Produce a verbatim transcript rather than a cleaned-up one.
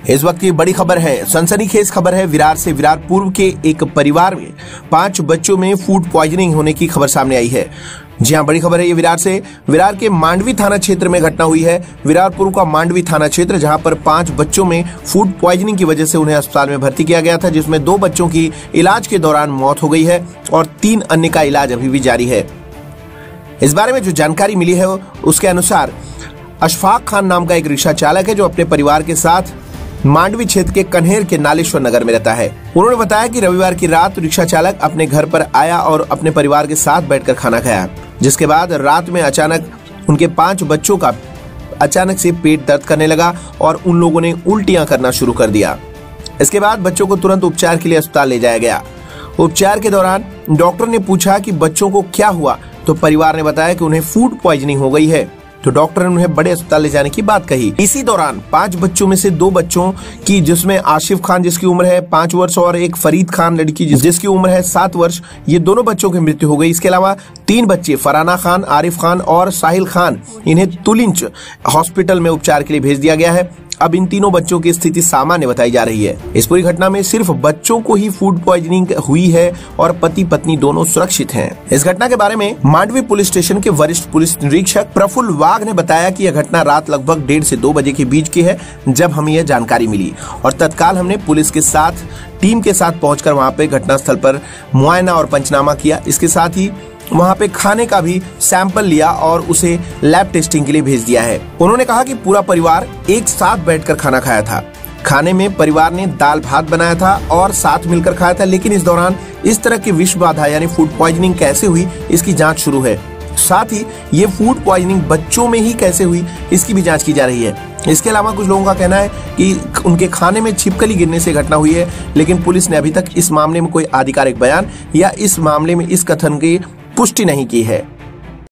इस वक्त की बड़ी खबर है, सनसनीखेज खबर है विरार से। विरार पूर्व के एक परिवार में पांच बच्चों में फूड पॉइजनिंग होने की खबर सामने आई है। जी हां, बड़ी खबर है ये विरार से। विरार के मांडवी थाना क्षेत्र में घटना हुई है। विरार पूर्व का मांडवी थाना क्षेत्र, जहां पर पांच बच्चों में फूड पॉइजनिंग की वजह से उन्हें अस्पताल में भर्ती किया गया था, जिसमें दो बच्चों की इलाज के दौरान मौत हो गई है और तीन अन्य का इलाज अभी भी जारी है। इस बारे में जो जानकारी मिली है उसके अनुसार अशफाक खान नाम का एक रिक्शा चालक है, जो अपने परिवार के साथ मांडवी क्षेत्र के कन्हेर के नालेश्वर नगर में रहता है। उन्होंने बताया कि रविवार की रात रिक्शा चालक अपने घर पर आया और अपने परिवार के साथ बैठकर खाना खाया, जिसके बाद रात में अचानक उनके पांच बच्चों का अचानक से पेट दर्द करने लगा और उन लोगों ने उल्टियां करना शुरू कर दिया। इसके बाद बच्चों को तुरंत उपचार के लिए अस्पताल ले जाया गया। उपचार के दौरान डॉक्टर ने पूछा कि बच्चों को क्या हुआ, तो परिवार ने बताया कि उन्हें फूड पॉइजनिंग हो गई है, तो डॉक्टर ने उन्हें बड़े अस्पताल ले जाने की बात कही। इसी दौरान पांच बच्चों में से दो बच्चों की, जिसमें आशिफ खान जिसकी उम्र है पांच वर्ष और एक फरीद खान लड़की जिसकी उम्र है सात वर्ष, ये दोनों बच्चों की मृत्यु हो गई। इसके अलावा तीन बच्चे फराना खान, आरिफ खान और साहिल खान, इन्हें तुलिंच हॉस्पिटल में उपचार के लिए भेज दिया गया है। अब इन तीनों बच्चों की स्थिति सामान्य बताई जा रही है। इस पूरी घटना में सिर्फ बच्चों को ही फूड पॉइजनिंग हुई है और पति पत्नी दोनों सुरक्षित हैं। इस घटना के बारे में मांडवी पुलिस स्टेशन के वरिष्ठ पुलिस निरीक्षक प्रफुल्ल वाघ ने बताया कि यह घटना रात लगभग डेढ़ से दो बजे के बीच की है, जब हमें यह जानकारी मिली और तत्काल हमने पुलिस के साथ टीम के साथ पहुंचकर वहां पे घटनास्थल पर मुआयना और पंचनामा किया। इसके साथ ही वहां पे खाने का भी सैंपल लिया और उसे लैब टेस्टिंग के लिए भेज दिया है। उन्होंने कहा कि पूरा परिवार एक साथ बैठकर खाना खाया था। खाने में परिवार ने दाल भात बनाया था और साथ मिलकर खाया था, लेकिन इस दौरान इस तरह की विष बाधा यानी फूड पॉइजनिंग कैसे हुई, इसकी जांच शुरू है। साथ ही ये फूड पॉइजनिंग बच्चों में ही कैसे हुई, इसकी भी जांच की जा रही है। इसके अलावा कुछ लोगों का कहना है कि उनके खाने में छिपकली गिरने से घटना हुई है, लेकिन पुलिस ने अभी तक इस मामले में कोई आधिकारिक बयान या इस मामले में इस कथन की पुष्टि नहीं की है।